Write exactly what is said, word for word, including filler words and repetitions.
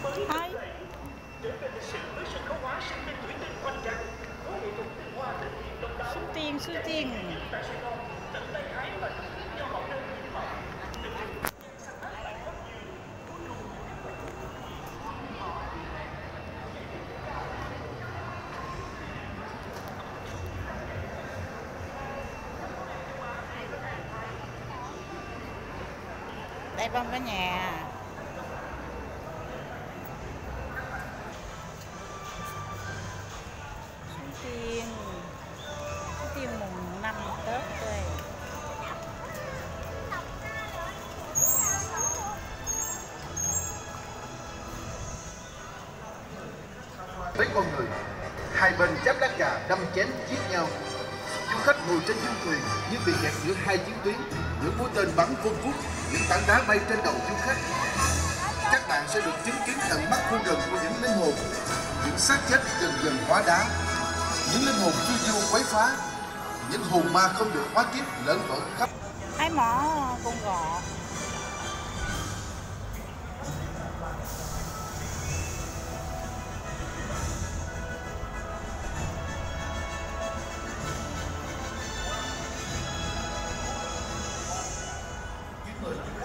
Hay. Số tiền, số tiền. Đây không có nhà. Số tiền. Số tiền mùng năm Tết đây. Với con người, hai bên giáp lá cà đâm chém giết nhau. Du khách ngồi trên du thuyền như bị kẹt giữa hai chiến tuyến, những mũi tên bắn vun vút, những tảng đá bay trên đầu du khách. Các bạn sẽ được chứng kiến tận mắt khuôn rừng của những linh hồn, những xác chết dần dần hóa đá, những linh hồn phiêu du quấy phá, những hồn ma không được hóa kiếp lẫn vỡ khắp. Hai mỏ con gò. Mời